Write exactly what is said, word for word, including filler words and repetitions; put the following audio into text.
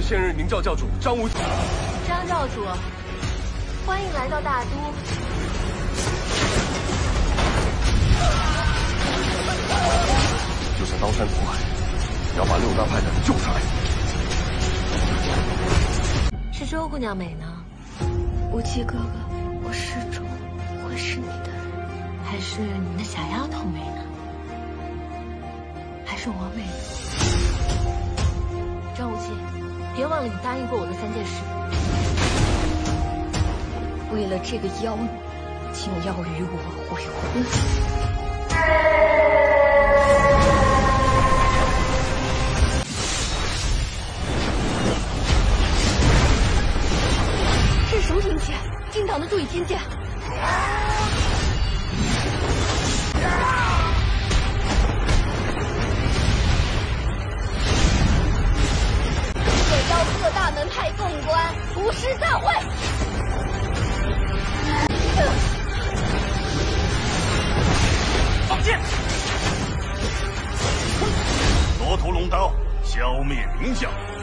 现任宁教教主张无。 张教主，欢迎来到大都。 就算刀山火海，也要把六大派的人救出来。 是周姑娘美呢？无忌哥哥，我始终会是你的人，还是你那小丫头美呢？还是我美呢？张无忌，别忘了你答应过我的三件事。为了这个妖女，竟要与我悔婚。这是什么兵器？金堂的注意金剑。我邀各大门派纵观屠师大会。 放箭！ 夺屠龙刀，消灭明将。